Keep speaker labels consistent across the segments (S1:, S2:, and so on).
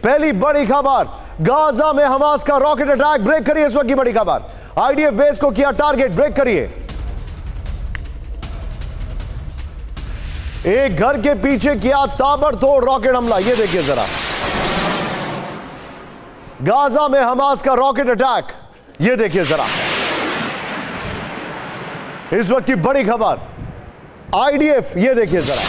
S1: पहली बड़ी खबर, गाजा में हमास का रॉकेट अटैक, ब्रेक करिए इस वक्त की बड़ी खबर। आईडीएफ बेस को किया टारगेट, ब्रेक करिए। एक घर के पीछे किया ताबड़तोड़ रॉकेट हमला, यह देखिए जरा। गाजा में हमास का रॉकेट अटैक, यह देखिए जरा। इस वक्त की बड़ी खबर, आईडीएफ, यह देखिए जरा।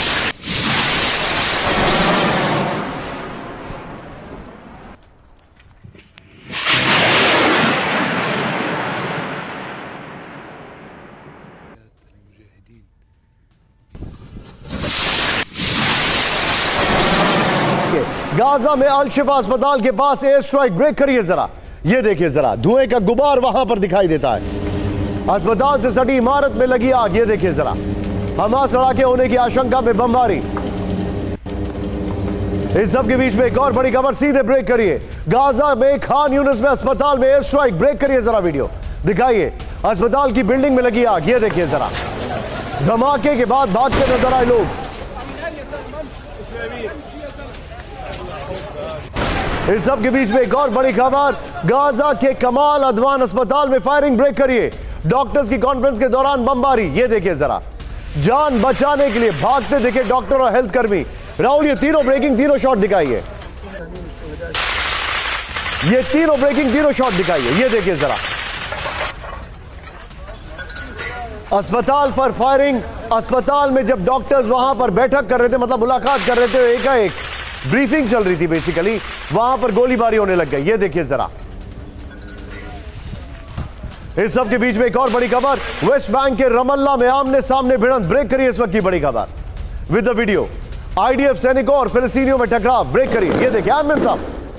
S1: गाजा में अल शिफा अस्पताल के पास एयर स्ट्राइक, ब्रेक करिए जरा। यह देखिए जरा, धुएं का गुबार वहां पर दिखाई देता है। अस्पताल से सटी इमारत में लगी आग, यह देखिए जरा। हमास लड़ाके होने की आशंका में बमबारी। इस सब के बीच में एक और बड़ी खबर, सीधे ब्रेक करिए। गाजा में खान यूनिस में अस्पताल में एयर स्ट्राइक, ब्रेक करिए जरा, वीडियो दिखाइए। अस्पताल की बिल्डिंग में लगी आग, यह देखिए जरा। धमाके के बाद भागते नजर आए लोग। इस सब के बीच में एक और बड़ी खबर, गाजा के कमाल अदवान अस्पताल में फायरिंग, ब्रेक करिए। डॉक्टर्स की कॉन्फ्रेंस के दौरान बमबारी, यह देखिए जरा। जान बचाने के लिए भागते दिखे डॉक्टर और हेल्थ कर्मी। राहुल, ये तीनों ब्रेकिंग, तीनों शॉट दिखाइए। ये तीनों ब्रेकिंग, तीनों शॉट दिखाइए, यह देखिए जरा। अस्पताल पर फायरिंग। अस्पताल में जब डॉक्टर्स वहां पर बैठक कर रहे थे, मतलब मुलाकात कर रहे थे, एकाएक ब्रीफिंग चल रही थी बेसिकली, वहां पर गोलीबारी होने लग गई, यह देखिए जरा। इस सब के बीच में एक और बड़ी खबर, वेस्ट बैंक के रमल्ला में आमने सामने भिड़ंत, ब्रेक करिए इस वक्त की बड़ी खबर विद द वीडियो। आईडीएफ सैनिकों और फिलिस्तीनियों में टकराव, ब्रेक करिए, यह देखिए। आमिन साहब,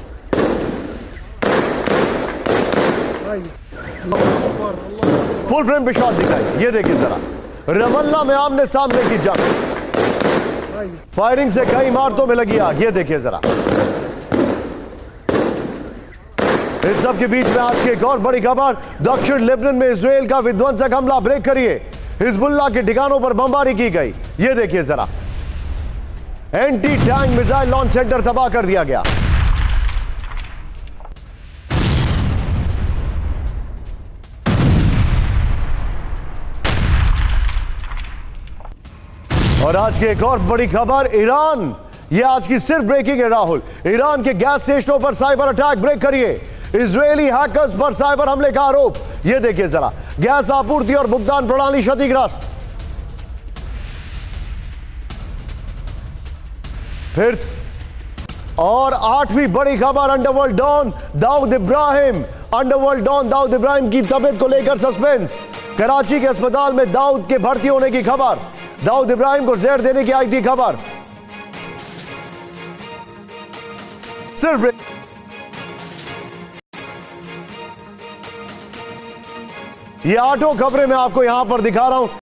S1: फुल फ्रेम पे शॉट दिखाई, यह देखिए जरा। रमल्ला में आमने सामने की जंग, फायरिंग से कई इमारतों में लगी आग, यह देखिए जरा। इस सब के बीच में आज की एक और बड़ी खबर, दक्षिण लेबनान में इजराइल का विध्वंसक हमला, ब्रेक करिए। हिजबुल्लाह के ठिकानों पर बमबारी की गई, यह देखिए जरा। Anti tank missile launch centre तबाह कर दिया गया। और आज की एक और बड़ी खबर, ईरान, यह आज की सिर्फ ब्रेकिंग है राहुल। ईरान के गैस स्टेशनों पर साइबर अटैक, ब्रेक करिए। इजरायली हैकर्स पर साइबर हमले का आरोप, यह देखिए जरा। गैस आपूर्ति और भुगतान प्रणाली क्षतिग्रस्त। फिर और आठवीं बड़ी खबर, underworld don Dawood Ibrahim. Underworld don Dawood Ibrahim की तबीयत को लेकर सस्पेंस। कराची के अस्पताल में दाऊद के भर्ती होने की खबर। दाऊद इब्राहिम को जहर देने की आई थी खबर। सिर्फ ये 8 खबरें मैं आपको यहां पर दिखा रहा हूं।